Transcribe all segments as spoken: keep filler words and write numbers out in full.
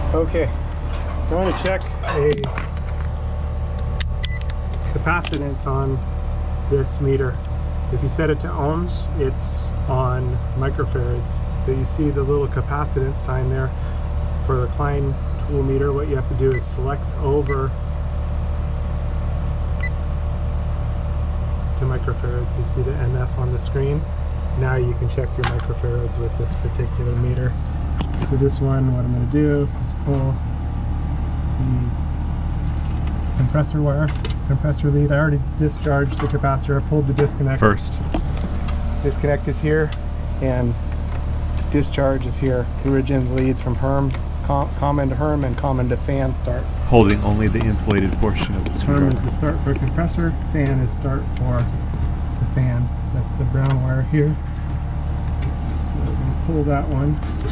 Okay, I want to check a capacitance on this meter. If you set it to ohms, it's on microfarads. So you see the little capacitance sign there for the Klein tool meter. What you have to do is select over to microfarads. You see the M F on the screen. Now you can check your microfarads with this particular meter. So this one, what I'm going to do is pull the compressor wire, compressor lead. I already discharged the capacitor. I pulled the disconnect. First. Disconnect is here, and discharge is here. The original leads from Herm, com common to Herm, and common to fan start. Holding only the insulated portion of the screwdriver. Herm is the start for compressor, fan is start for the fan. So that's the brown wire here. So I'm going to pull that one.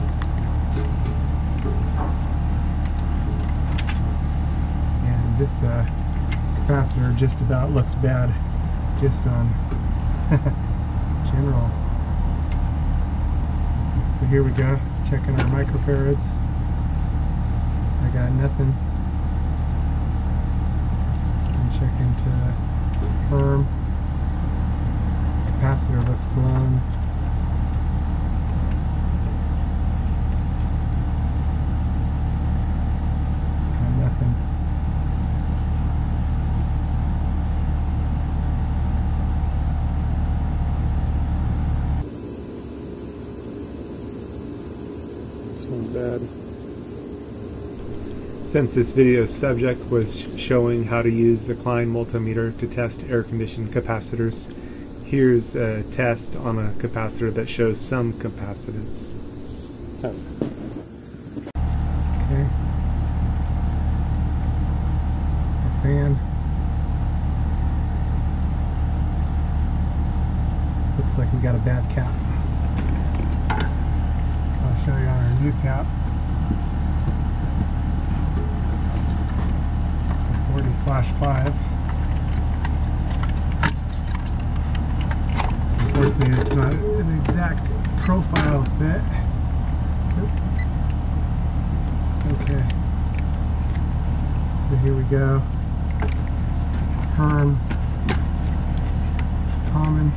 And this uh, capacitor just about looks bad just on general. So here we go, checking our microfarads. I got nothing. And check into Herm. Capacitor looks blown. Got nothing. This one's bad. Since this video's subject was showing how to use the Klein multimeter to test air-conditioned capacitors, here's a test on a capacitor that shows some capacitance. Oh. Okay. The fan. Looks like we got a bad cap. So I'll show you on our new cap. forty slash five. Unfortunately, it's not an exact profile fit. Okay. So here we go. Herm. Common.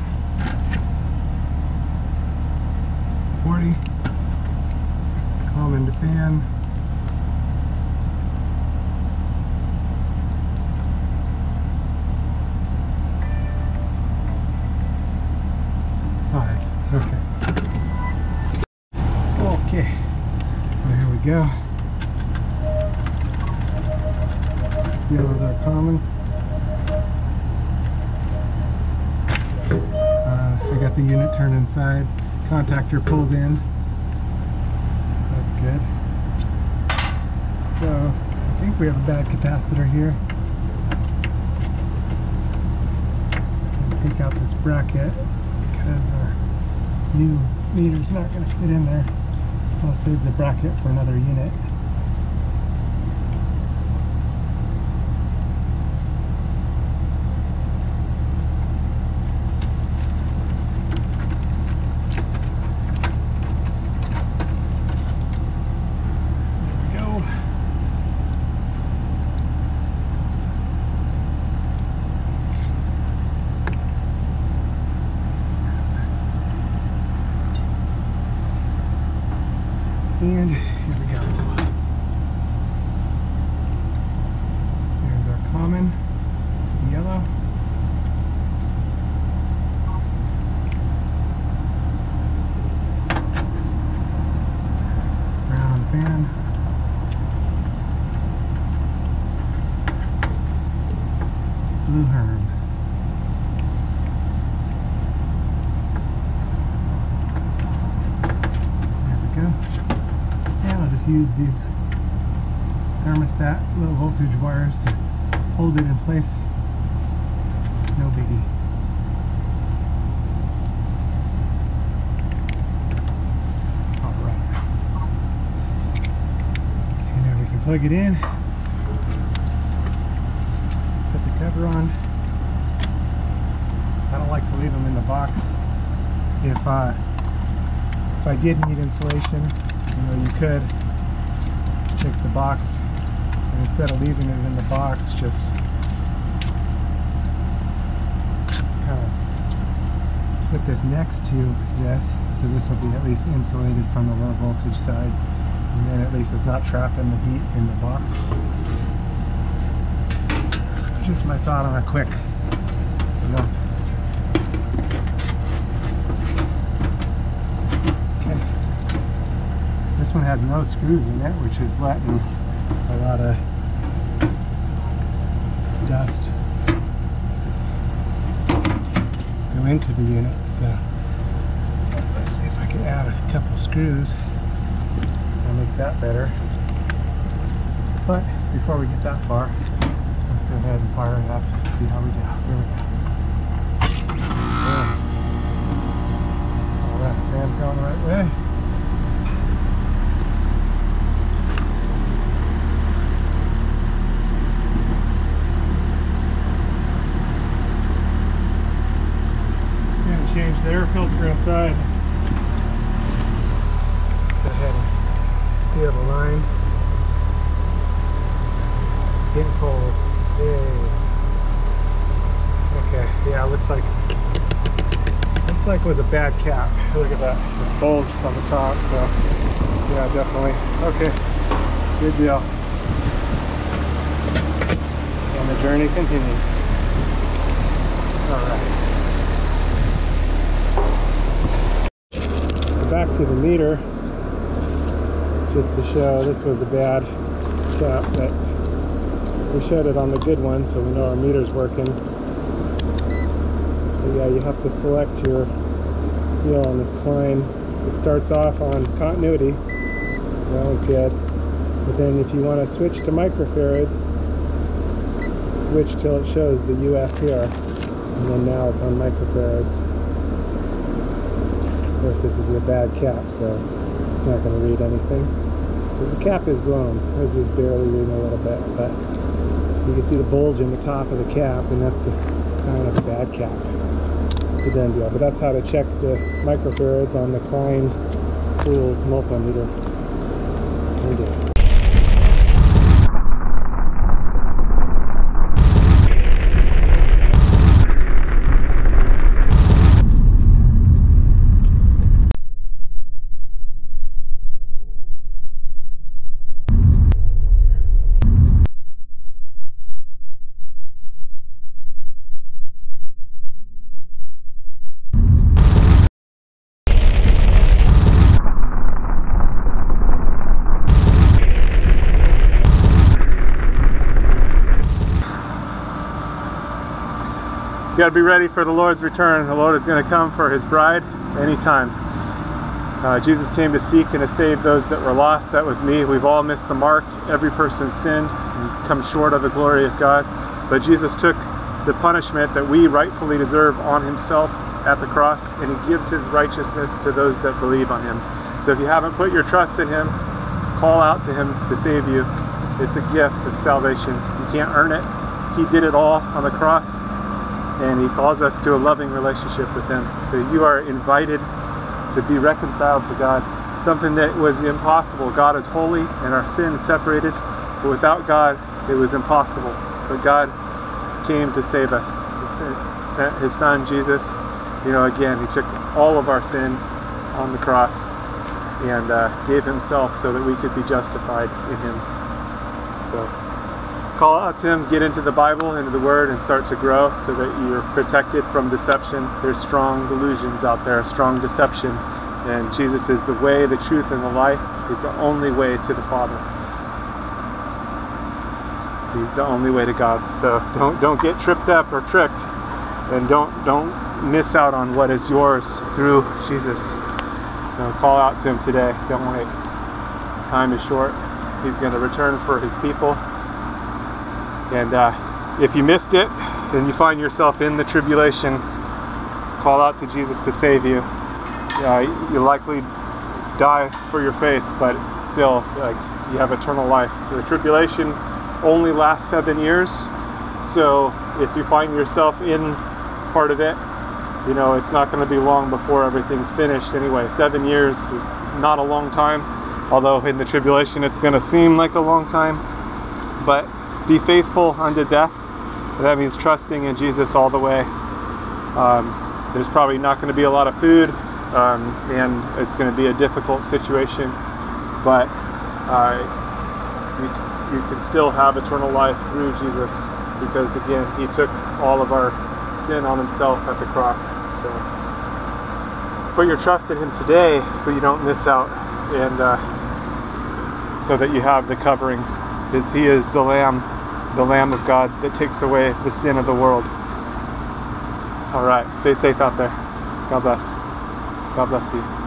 forty. Common to fan. Okay. Okay. Well, here we go. Yellows are common. Uh, I got the unit turned inside. Contactor pulled in. That's good. So I think we have a bad capacitor here. Take out this bracket because our new meter's not going to fit in there. I'll save the bracket for another unit. There we go. And here we go. There's our common yellow. Brown fan. Blue Herm. There we go. I'll just use these thermostat low voltage wires to hold it in place. No biggie. Alright. And now we can plug it in. Put the cover on. I don't like to leave them in the box. If, uh, if I did need insulation, you know, you could take the the box, and instead of leaving it in the box, just kind of put this next to this, so this will be at least insulated from the low voltage side, and then at least it's not trapping the heat in the box. Just my thought on a quick, you know. Okay. This one had no screws in it, which is letting a lot of dust go into the unit. So let's see if I can add a couple screws and make that better. But before we get that far, let's go ahead and fire it up and see how we do. Here we go. Yeah. All right, fan's going the right way. Change the air filter inside. Let's go ahead and feel the line. It's getting cold. Yay. Okay, yeah, looks like looks like it was a bad cap. Look at that. It's bulged on the top, so yeah, definitely. Okay. Good deal. And the journey continues. Alright. Back to the meter, just to show this was a bad cap, but we showed it on the good one, so we know our meter's working. But yeah, you have to select your deal on this Klein. It starts off on continuity, that was good, but then if you want to switch to microfarads, switch till it shows the U F here, and then now it's on microfarads. Of course, this is a bad cap, so it's not going to read anything. But the cap is blown. It's just barely reading a little bit, but you can see the bulge in the top of the cap, and that's the sign of a bad cap. It's a done deal. But that's how to check the microfarads on the Klein Tools multimeter. There it is. You got to be ready for the Lord's return. The Lord is going to come for his bride anytime. Uh, Jesus came to seek and to save those that were lost. That was me. We've all missed the mark. Every person's sinned and come short of the glory of God. But Jesus took the punishment that we rightfully deserve on himself at the cross, and he gives his righteousness to those that believe on him. So if you haven't put your trust in him, call out to him to save you. It's a gift of salvation. You can't earn it. He did it all on the cross, and he calls us to a loving relationship with him. So you are invited to be reconciled to God, something that was impossible. God is holy and our sin is separated, but without God it was impossible. But God came to save us. He sent his son Jesus. You know, again, he took all of our sin on the cross and uh, gave himself so that we could be justified in him. So call out to him, get into the Bible, into the Word, and start to grow so that you're protected from deception. There's strong delusions out there, strong deception, and Jesus is the way, the truth, and the life. He's the only way to the Father. He's the only way to God. So don't don't get tripped up or tricked, and don't don't miss out on what is yours through Jesus. You know, call out to him today. Don't wait. Time is short. He's going to return for his people. And uh, if you missed it and you find yourself in the tribulation, call out to Jesus to save you. Uh, you'll likely die for your faith, but still, like, you have eternal life. The tribulation only lasts seven years, so if you find yourself in part of it, you know, it's not going to be long before everything's finished anyway. Seven years is not a long time, Although in the tribulation it's going to seem like a long time. But be faithful unto death. That means trusting in Jesus all the way. Um, there's probably not going to be a lot of food, um, and it's going to be a difficult situation, but uh, you, you can still have eternal life through Jesus, because again, he took all of our sin on himself at the cross. So put your trust in him today so you don't miss out, and uh, so that you have the covering, because he is the Lamb, the Lamb of God that takes away the sin of the world. All right, stay safe out there. God bless. God bless you.